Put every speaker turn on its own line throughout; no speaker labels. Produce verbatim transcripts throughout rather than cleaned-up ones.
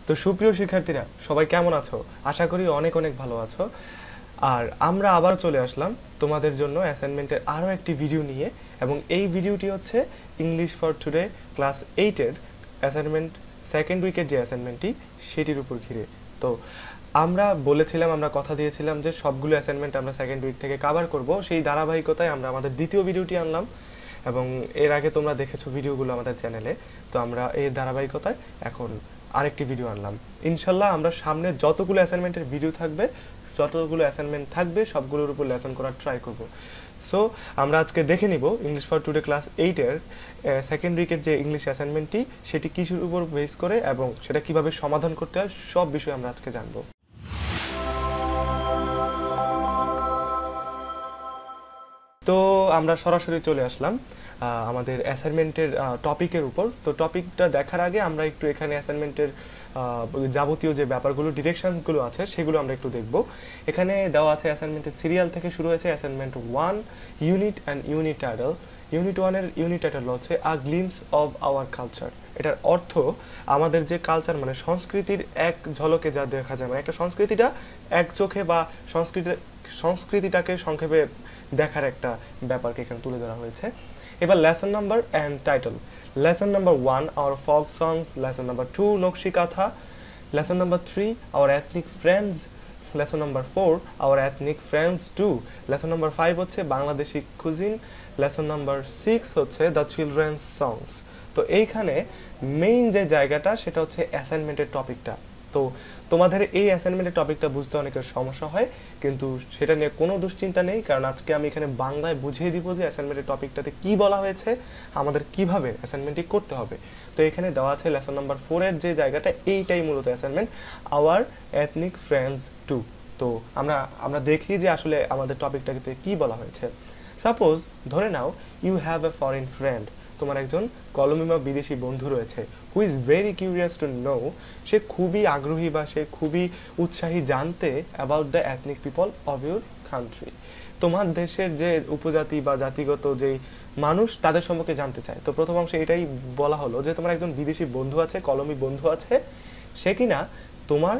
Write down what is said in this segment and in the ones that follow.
তো সুপ্রিয় শিক্ষার্থীরা সবাই কেমন আছো? আশা করি অনেক অনেক ভালো আছো। আর আমরা আবার চলে আসলাম তোমাদের জন্য অ্যাসাইনমেন্টের আরও একটি ভিডিও নিয়ে, এবং এই ভিডিওটি হচ্ছে ইংলিশ ফর টুডে ক্লাস এইটের অ্যাসাইনমেন্ট সেকেন্ড উইকের যে অ্যাসাইনমেন্টটি সেটির উপর ঘিরে। তো আমরা বলেছিলাম, আমরা কথা দিয়েছিলাম যে সবগুলো অ্যাসাইনমেন্ট আমরা সেকেন্ড উইক থেকে কভার করব। সেই ধারাবাহিকতায় আমরা আমাদের দ্বিতীয় ভিডিওটি আনলাম, এবং এর আগে তোমরা দেখেছো ভিডিওগুলো আমাদের চ্যানেলে। তো আমরা এর ধারাবাহিকতায় এখন আরেকটি ভিডিও আনলাম। ইনশাল্লাহ আমরা সামনে যতগুলো অ্যাসাইনমেন্টের ভিডিও থাকবে, যতগুলো অ্যাসাইনমেন্ট থাকবে সবগুলোর উপর লেসন করার ট্রাই করব। সো আমরা আজকে দেখে নিব ইংলিশ ফর টুডে ক্লাস এইটের সেকেন্ড উইকের যে ইংলিশ অ্যাসাইনমেন্টটি সেটি কিসের উপর বেস করে এবং সেটা কিভাবে সমাধান করতে হয় সব বিষয় আমরা আজকে জানবো। তো আমরা সরাসরি চলে আসলাম আমাদের অ্যাসাইনমেন্টের টপিকের উপর। তো টপিকটা দেখার আগে আমরা একটু এখানে অ্যাসাইনমেন্টের যাবতীয় যে ব্যাপারগুলো, ডিরেকশনসগুলো আছে সেগুলো আমরা একটু দেখব। এখানে দেওয়া আছে অ্যাসাইনমেন্টের সিরিয়াল থেকে শুরু হয়েছে assignment one, unit and unit title. Unit ওয়ানের ইউনিট টাইটেল হচ্ছে a glimpse of our culture. এটার অর্থ আমাদের যে কালচার মানে সংস্কৃতির এক ঝলকে যা দেখা যায়, মানে একটা সংস্কৃতিটা এক চোখে বা সংস্কৃতি সংস্কৃতিটাকে সংক্ষেপে দেখার একটা ব্যাপারকে এখানে তুলে ধরা হয়েছে। এবার lesson number and title. Lesson number one our folk songs, lesson number two Nakshi Kantha, lesson number three our ethnic friends, lesson number four our ethnic friends two, lesson number five হচ্ছে Bangladeshi cuisine, lesson number six হচ্ছে the children's songs. তো এইখানে main যে জায়গাটা সেটা হচ্ছে অ্যাসাইনমেন্টের টপিকটা। তো তোমাদের এই অ্যাসাইনমেন্টের টপিকটা বুঝতে অনেকের সমস্যা হয়, কিন্তু সেটা নিয়ে কোনো দুশ্চিন্তা নেই, কারণ আজকে আমি এখানে বাংলায় বুঝিয়ে দিব যে অ্যাসাইনমেন্টের টপিকটাতে কি বলা হয়েছে, আমাদের কিভাবে অ্যাসাইনমেন্টটি করতে হবে। তো এখানে দেওয়া আছে লেসন নাম্বার ফোরের যে জায়গাটা, এইটাই মূলত assignment, our ethnic friends two. তো আমরা আমরা দেখি যে আসলে আমাদের টপিকটাতে কি বলা হয়েছে। সাপোজ ধরে নাও you have a foreign friend, তোমার একজন কলমি বা বিদেশি বন্ধু রয়েছে, who is very curious to know, সে খুবই আগ্রহী বা সে খুবই উৎসাহী জানতে about the ethnic people of your country. তোমার দেশের যে উপজাতি বা জাতিগত যেই মানুষ তাদের সম্পর্কে জানতে চায়। তো প্রথম অংশে এটাই বলা হলো যে তোমার একজন বিদেশি বন্ধু আছে, কলমি বন্ধু আছে, সে কিনা তোমার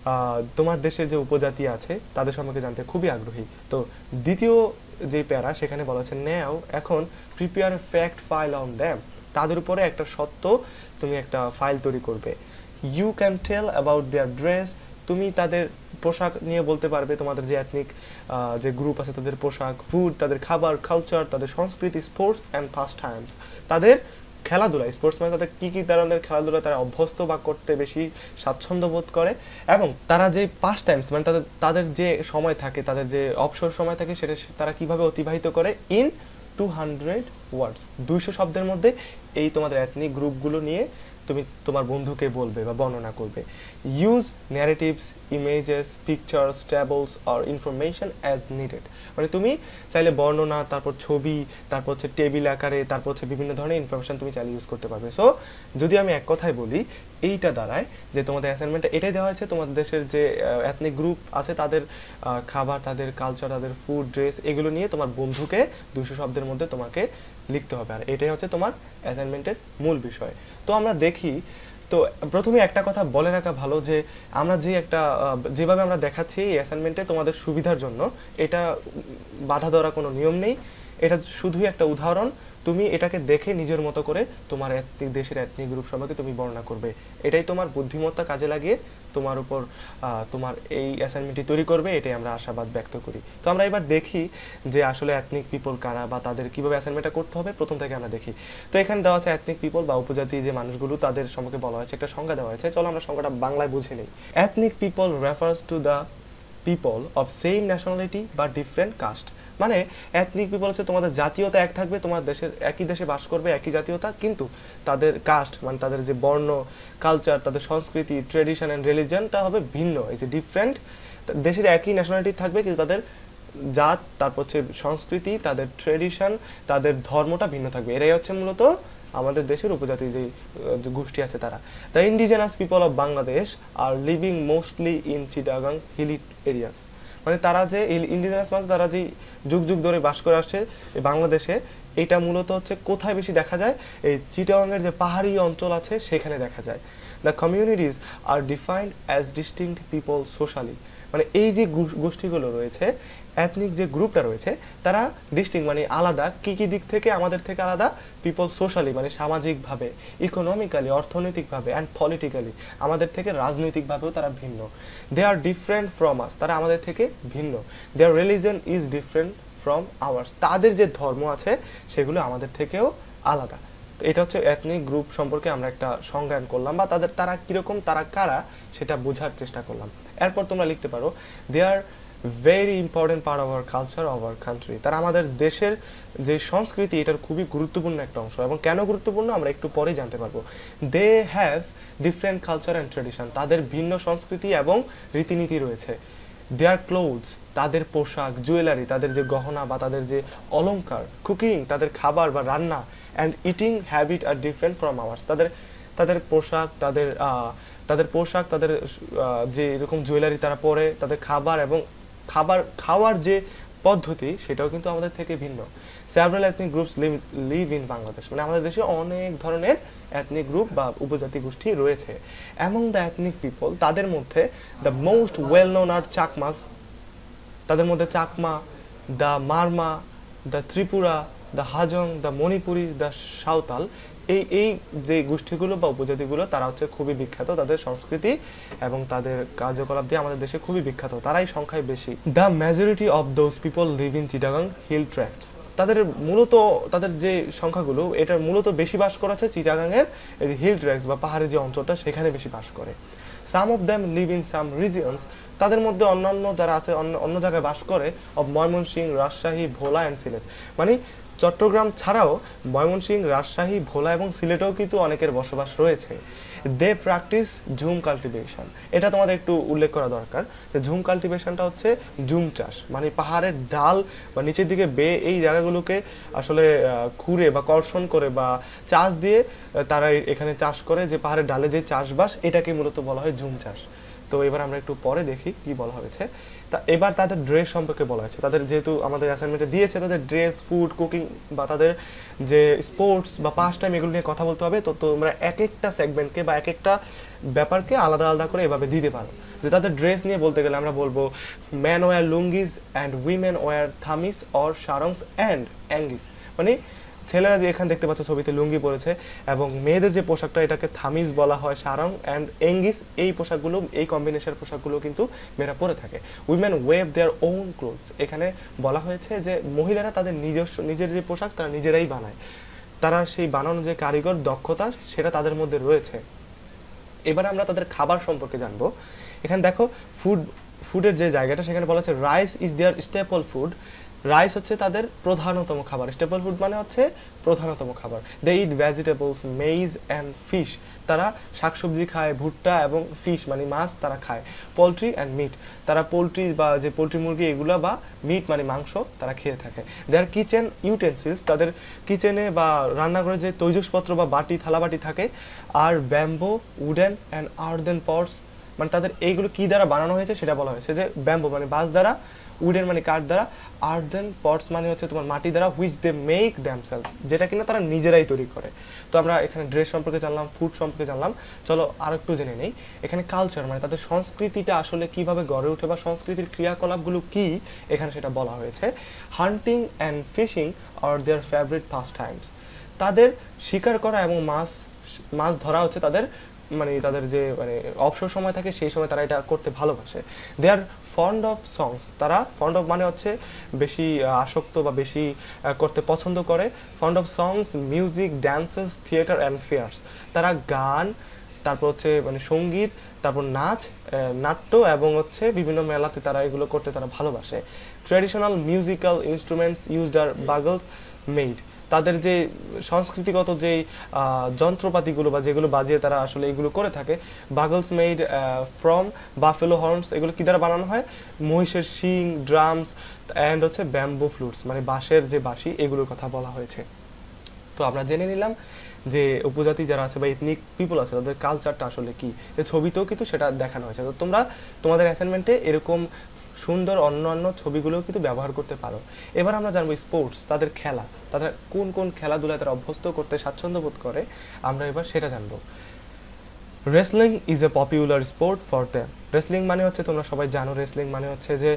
তোমার দেশের যে উপজাতি আছে তাদের সম্পর্কে জানতে খুবই আগ্রহী। তো দ্বিতীয় যে প্যারা সেখানে বলা হচ্ছে নাও, এখন prepare fact file on them, তাদের উপরে একটা সত্য তুমি একটা ফাইল তৈরি করবে। You can tell about their dress, তুমি তাদের পোশাক নিয়ে বলতে পারবে, তোমাদের যে এথনিক যে গ্রুপ আছে তাদের পোশাক, ফুড, তাদের খাবার, কালচার, তাদের সংস্কৃতি, স্পোর্টস অ্যান্ড পাস্ট টাইমস, তাদের খেলাধুলা, স্পোর্টস মানে তাদের কী কী ধরনের খেলাধুলা তারা অভ্যস্ত বা করতে বেশি স্বাচ্ছন্দ্য বোধ করে, এবং তারা যে পাস্ট টাইমস মানে তাদের তাদের যে সময় থাকে, তাদের যে অবসর সময় থাকে সেটা তারা কিভাবে অতিবাহিত করে ইন টু হান্ড্রেড ওয়ার্ডস, দুইশো শব্দের মধ্যে এই তোমাদের এথনিক গ্রুপগুলো নিয়ে তুমি তোমার বন্ধুকে বলবে বা বর্ণনা করবে। Use narratives, images, pictures, tables or information as needed, মানে তুমি চাইলে বর্ণনা, তারপর ছবি, তারপর হচ্ছে টেবিল আকারে, তারপর হচ্ছে বিভিন্ন ধরনের ইনফরমেশন তুমি চাইলে ইউজ করতে পারবে। সো যদি আমি এক কথায় বলি, এইটা দাঁড়ায় যে তোমাদের অ্যাসাইনমেন্টটা এটাই দেওয়া হয়েছে, তোমাদের দেশের যে এথনিক গ্রুপ আছে তাদের খাবার, তাদের কালচার, তাদের ফুড, ড্রেস, এগুলো নিয়ে তোমার বন্ধুকে দুশো শব্দের মধ্যে তোমাকে লিখতে হবে। আর এটাই হচ্ছে তোমার অ্যাসাইনমেন্টের মূল বিষয়। তো আমরা দেখি, তো প্রথমে একটা কথা বলে রাখা ভালো যে আমরা যে একটা যেভাবে আমরা দেখাচ্ছি এই অ্যাসাইনমেন্টে তোমাদের সুবিধার জন্য, এটা বাধা দেওয়ার কোনো নিয়ম নেই, এটা শুধুই একটা উদাহরণ। তুমি এটাকে দেখে নিজের মতো করে তোমার এথনিক দেশের এথনিক গ্রুপ সম্পর্কে তুমি বর্ণনা করবে, এটাই তোমার বুদ্ধিমত্তা কাজে লাগিয়ে তোমার উপর তোমার এই অ্যাসাইনমেন্টটি তৈরি করবে, এটাই আমরা আশাবাদ ব্যক্ত করি। তো আমরা এবার দেখি যে আসলে এথনিক পিপল কারা বা তাদের কীভাবে অ্যাসাইনমেন্টটা করতে হবে, প্রথম থেকে আমরা দেখি। তো এখানে দেওয়া আছে এথনিক পিপল বা উপজাতি যে মানুষগুলো তাদের সম্পর্কে বলা হয়েছে, একটা সংজ্ঞা দেওয়া হয়েছে। চলো আমরা সংজ্ঞাটা বাংলায় বুঝে নিই। Ethnic people refers to the people of same nationality বা ডিফারেন্ট কাস্ট, মানে এথনিক পিপল হচ্ছে তোমাদের জাতীয়তা এক থাকবে, তোমার দেশের একই দেশে বাস করবে, একই জাতীয়তা, কিন্তু তাদের কাস্ট মানে তাদের যে বর্ণ, কালচার, তাদের সংস্কৃতি, ট্রেডিশন অ্যান্ড রিলিজনটা হবে ভিন্ন। এই যে ডিফারেন্ট, দেশের একই ন্যাশনালিটি থাকবে কিন্তু তাদের জাত, তারপর হচ্ছে সংস্কৃতি, তাদের ট্রেডিশন, তাদের ধর্মটা ভিন্ন থাকবে। এরাই হচ্ছে মূলত আমাদের দেশের উপজাতি যে গোষ্ঠী আছে তারা। The indigenous people of Bangladesh are living mostly in Chittagong hilly areas, মানে তারা যে ইন্ডিজেনাস মানে তারা যে যুগ যুগ ধরে বাস করে আসছে বাংলাদেশে, এটা মূলত হচ্ছে কোথায় বেশি দেখা যায়, এই চিটাগাংয়ের যে পাহাড়ি অঞ্চল আছে সেখানে দেখা যায়। The communities are defined as distinct people socially. মানে এই যে গোষ্ঠীগুলো রয়েছে, এথনিক যে গ্রুপটা রয়েছে, তারা ডিস্টিং মানে আলাদা, কী কী দিক থেকে আমাদের থেকে আলাদা? পিপল সোশ্যালি মানে সামাজিকভাবে, ইকোনমিক্যালি অর্থনৈতিকভাবে, অ্যান্ড পলিটিক্যালি আমাদের থেকে রাজনৈতিকভাবেও তারা ভিন্ন। দে আর ডিফারেন্ট ফ্রম আস, তারা আমাদের থেকে ভিন্ন। Their religion is different from ours, তাদের যে ধর্ম আছে সেগুলো আমাদের থেকেও আলাদা। তো এটা হচ্ছে এথনিক গ্রুপ সম্পর্কে আমরা একটা সংজ্ঞান করলাম, বা তাদের তারা কীরকম, তারা কারা সেটা বোঝার চেষ্টা করলাম। এরপর তোমরা লিখতে পারো they are very important part of our culture of our country, তারা আমাদের দেশের যে সংস্কৃতি এটার খুবই গুরুত্বপূর্ণ একটা অংশ, এবং কেন গুরুত্বপূর্ণ আমরা একটু পরেই জানতে পারবো। They have different culture and tradition, তাদের ভিন্ন সংস্কৃতি এবং রীতিনীতি রয়েছে। দেয়ার ক্লোথস, তাদের পোশাক, জুয়েলারি, তাদের যে গহনা বা তাদের যে অলংকার, কুকিং, তাদের খাবার বা রান্না, and eating habit are different from ours, তাদের তাদের পোশাক, তাদের তাদের পোশাক তাদের যে এরকম জুয়েলারি তারা পরে, তাদের খাবার এবং খাবার খাওয়ার যে পদ্ধতি সেটাও কিন্তু আমাদের থেকে ভিন্ন। Several ethnic groups live live in Bangladesh, মানে আমাদের দেশে অনেক ধরনের এথনিক গ্রুপ বা উপজাতি গোষ্ঠী রয়েছে। অ্যামং দ্য এথনিক পিপল, তাদের মধ্যে the most well known are Chakmas, তাদের মধ্যে Chakma, the Marma, the Tripura, the Hajong, the Manipuri, the Santal, এই এই যে গোষ্ঠীগুলো বা উপজাতিগুলো তারা হচ্ছে খুবই বিখ্যাত, তাদের সংস্কৃতি এবং তাদের কার্যকলাপ দিয়ে আমাদের দেশে খুবই বিখ্যাত, তারাই সংখ্যায় বেশি। The majority of those people live in Chittagong hill tracts, তাদের মূলত তাদের যে সংখ্যাগুলো এটার মূলত বেশি বাস করা হচ্ছে চিটাগাংয়ের এই হিল ট্র্যাক্টস বা পাহাড়ি যে অঞ্চলটা সেখানে বেশি বাস করে। Some of them live in some regions, তাদের মধ্যে অন্যান্য যারা আছে অন্য অন্য জায়গায় বাস করে, অফ ময়মনসিংহ, রাজশাহী, ভোলা অ্যান্ড সিলেট, মানে চট্টগ্রাম ছাড়াও ময়মনসিংহ, রাজশাহী, ভোলা এবং সিলেটেও কিন্তু অনেকের বসবাস রয়েছে। দে প্র্যাকটিস ঝুম কাল্টিভেশন, এটা তোমাদের একটু উল্লেখ করা দরকার যে ঝুম কাল্টিভেশনটা হচ্ছে ঝুম চাষ, মানে পাহাড়ের ডাল বা নিচের দিকে বেয়ে এই জায়গাগুলোকে আসলে খুঁড়ে বা কর্ষণ করে বা চাষ দিয়ে তারা এখানে চাষ করে, যে পাহাড়ের ডালে যে চাষবাস এটাকে মূলত বলা হয় ঝুম চাষ। তো এবার আমরা একটু পরে দেখি কি বলা হয়েছে। তা এবার তাদের ড্রেস সম্পর্কে বলা হয়েছে, তাদের যেহেতু আমাদের অ্যাসাইনমেন্টে দিয়েছে তাদের ড্রেস, ফুড, কুকিং বা তাদের যে স্পোর্টস বা পাস টাইম এগুলো নিয়ে কথা বলতে হবে। তো তোমরা এক একটা সেগমেন্টকে বা এক একটা ব্যাপারকে আলাদা আলাদা করে এভাবে দিতে পারো। যে তাদের ড্রেস নিয়ে বলতে গেলে আমরা বলবো man wear lungis and women wear thamis or sarongs and angis, মানে ছেলেরা যে এখানে দেখতে পাচ্ছ ছবিতে লুঙ্গি পরেছে, এবং মেয়েদের যে পোশাকটা এটাকে থামিজ বলা হয়, সারং অ্যান্ড এঙ্গিস, এই পোশাকগুলো এই কম্বিনেশন পোশাকগুলো কিন্তু মেয়েরা পরে থাকে। Women weave their own clothes, এখানে বলা হয়েছে যে মহিলারা তাদের নিজস্ব নিজের যে পোশাক তারা নিজেরাই বানায়, তারা সেই বানানো যে কারিগর দক্ষতা সেটা তাদের মধ্যে রয়েছে। এবার আমরা তাদের খাবার সম্পর্কে জানবো। এখানে দেখো ফুড ফুডের যে জায়গাটা সেখানে বলা হচ্ছে rice is their staple food, rice হচ্ছে তাদের প্রধানতম খাবার, স্টেপল ফুড মানে হচ্ছে প্রধানতম খাবার। They eat vegetables, maize and fish, তারা শাকসবজি খায়, ভুট্টা এবং ফিশ মানে মাছ তারা খায়। পোলট্রি অ্যান্ড মিট, তারা পোলট্রি বা যে পোলট্রি মুরগি এগুলো বা মিট মানে মাংস তারা খেয়ে থাকে। দেয়ার কিচেন ইউটেন্সিলস, তাদের কিচেনে বা রান্নাঘরে যে তৈজসপত্র বা বাটি থালাবাটি থাকে। আর bamboo, wooden and earthen pots, মানে তাদের এইগুলো কী দ্বারা বানানো হয়েছে সেটা বলা হয়েছে যে ব্যাম্বো মানে বাঁশ দ্বারা, উডেন মানে কাঠ দ্বারা, আর্দেন পটস মানে হচ্ছে তোমার মাটি দ্বারা, হুইচ দে মেক দ্যামসেলফ, যেটা কিনা তারা নিজেরাই তৈরি করে। তো আমরা এখানে ড্রেস সম্পর্কে জানলাম, ফুড সম্পর্কে জানলাম, চলো আর একটু জেনে নেই এখানে কালচার মানে তাদের সংস্কৃতিটা আসলে কিভাবে গড়ে ওঠে বা সংস্কৃতির ক্রিয়াকলাপগুলো কি এখানে সেটা বলা হয়েছে। Hunting and fishing are their favourite pastimes, তাদের শিকার করা এবং মাছ মাছ ধরা হচ্ছে তাদের মানে তাদের যে মানে অবসর সময় থাকে সেই সময় তারা এটা করতে ভালোবাসে। দে আর ফন্ড অফ সংস, তারা ফন্ড অফ মানে হচ্ছে বেশি আসক্ত বা বেশি করতে পছন্দ করে। Fond of songs, music, dances, theatre and fairs, তারা গান, তারপর হচ্ছে মানে সঙ্গীত, তারপর নাচ, নাট্য এবং হচ্ছে বিভিন্ন মেলাতে তারা এগুলো করতে তারা ভালোবাসে। Traditional musical instruments used are bugles made, তাদের যে সংস্কৃতিগত যেই যন্ত্রপাতিগুলো বা যেগুলো বাজিয়ে তারা আসলে এগুলো করে থাকে। Bugles made from buffalo horns, এগুলো কী দ্বারা বানানো হয়? মহিষের শিং, ড্রামস অ্যান্ড হচ্ছে ব্যাম্বো ফ্লুটস, মানে বাঁশের যে বাঁশি এগুলোর কথা বলা হয়েছে। তো আমরা জেনে নিলাম যে উপজাতি যারা আছে বা এথনিক পিপল আছে তাদের কালচারটা আসলে কী, ছবিতেও কিন্তু সেটা দেখানো হয়েছে। তো তোমরা তোমাদের অ্যাসাইনমেন্টে এরকম সুন্দর অন্য অন্য ছবিগুলোও কিন্তু ব্যবহার করতে পারো। এবার আমরা জানবো স্পোর্টস, তাদের খেলা, তাদের কোন কোন খেলাধুলায় তারা অভ্যস্ত করতে স্বাচ্ছন্দ্য বোধ করে, আমরা এবার সেটা জানবো। Wrestling is a popular sport for them. Wrestling মানে হচ্ছে, তোমরা সবাই জানো, রেসলিং মানে হচ্ছে যে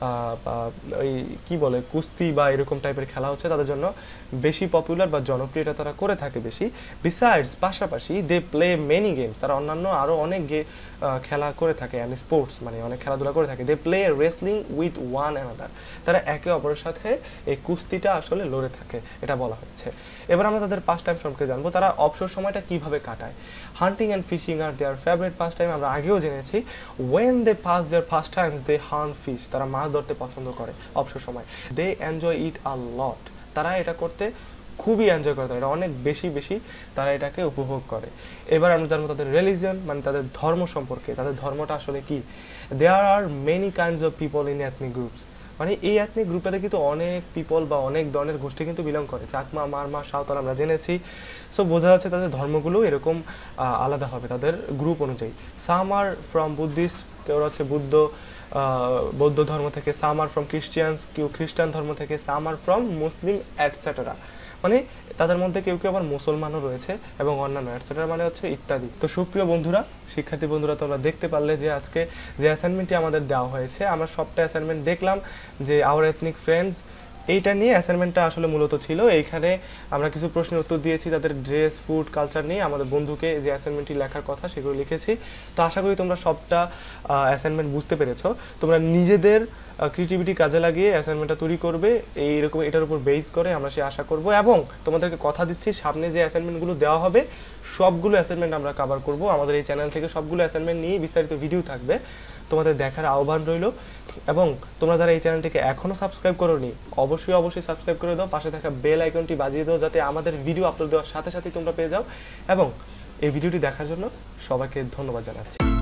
ওই কি বলে কুস্তি বা এরকম টাইপের খেলা হচ্ছে তাদের জন্য বেশি পপুলার বা জনপ্রিয়তা তারা করে থাকে বেশি। বিসাইডস, পাশাপাশি দে প্লে মেনি গেমস, তারা অন্যান্য আরও অনেক গে খেলা করে থাকে, অ্যান্ড স্পোর্টস মানে অনেক খেলাধুলা করে থাকে। They play wrestling with one another, তারা একে অপরের সাথে এই কুস্তিটা আসলে লড়ে থাকে, এটা বলা হচ্ছে। এবার আমরা তাদের পাস টাইম সম্পর্কে জানবো, তারা অবসর সময়টা কিভাবে কাটায়। Hunting and fishing are their favourite pastime, আমরা আগেও জেনেছি। When they pass their pastimes they hunt fish, তারা মাছ ধরতে পছন্দ করে অবসর সময়। দে এনজয় ইট আ লট, তারা এটা করতে খুবই এনজয় করে, এটা অনেক বেশি বেশি তারা এটাকে উপভোগ করে। এবার আমরা জানবো তাদের রিলিজিয়ন মানে তাদের ধর্ম সম্পর্কে, তাদের ধর্মটা আসলে কি। There are many kinds of people in ethnic groups, মানে এই এথনিক গ্রুপটাতে কিন্তু অনেক পিপল বা অনেক ধরনের গোষ্ঠী কিন্তু বিলং করে, চাকমা, মারমা, সাঁওতাল আমরা জেনেছি। সো বোঝা যাচ্ছে তাদের ধর্মগুলো এরকম আলাদা হবে তাদের গ্রুপ অনুযায়ী। সাম আর ফ্রম বুদ্ধিস্ট, কেউ হচ্ছে বুদ্ধ বৌদ্ধ ধর্ম থেকে, সাম আর ফ্রম খ্রিস্টিয়ানস, কেউ খ্রিস্টান ধর্ম থেকে, সাম আর ফ্রম মুসলিম অ্যাটসেট্রা, মানে তাদের মধ্যে কেউ কেউ আবার মুসলমানও রয়েছে এবং অন্যান্য অ্যাটসেট্রা মানে হচ্ছে ইত্যাদি। তো সুপ্রিয় বন্ধুরা, শিক্ষার্থী বন্ধুরা, তোমরা দেখতে পারলে যে আজকে যে অ্যাসাইনমেন্টটি আমাদের দেওয়া হয়েছে, আমরা সবটা অ্যাসাইনমেন্ট দেখলাম যে আওয়ার এথনিক ফ্রেন্ডস, এইটা নিয়ে অ্যাসাইনমেন্টটা আসলে মূলত ছিল। এইখানে আমরা কিছু প্রশ্নের উত্তর দিয়েছি তাদের ড্রেস, ফুড, কালচার নিয়ে, আমাদের বন্ধুকে যে অ্যাসাইনমেন্টটি লেখার কথা সেগুলো লিখেছি। তো আশা করি তোমরা সবটা অ্যাসাইনমেন্ট বুঝতে পেরেছো। তোমরা নিজেদের ক্রিয়েটিভিটি কাজে লাগিয়ে অ্যাসাইনমেন্টটা তৈরি করবে, এইরকম এটার উপর বেস করে আমরা সে আশা করব। এবং তোমাদেরকে কথা দিচ্ছি, সামনে যে অ্যাসাইনমেন্টগুলো দেওয়া হবে সবগুলো অ্যাসাইনমেন্ট আমরা কভার করব। আমাদের এই চ্যানেল থেকে সবগুলো অ্যাসাইনমেন্ট নিয়ে বিস্তারিত ভিডিও থাকবে, তোমাদের দেখার আহ্বান রইল। এবং তোমরা যারা এই চ্যানেলটিকে এখনও সাবস্ক্রাইব করোনি, অবশ্যই অবশ্যই সাবস্ক্রাইব করে দাও, পাশে থাকা বেল আইকনটি বাজিয়ে দাও, যাতে আমাদের ভিডিও আপলোড দেওয়ার সাথে সাথেই তোমরা পেয়ে যাও। এবং এই ভিডিওটি দেখার জন্য সবাইকে ধন্যবাদ জানাচ্ছি।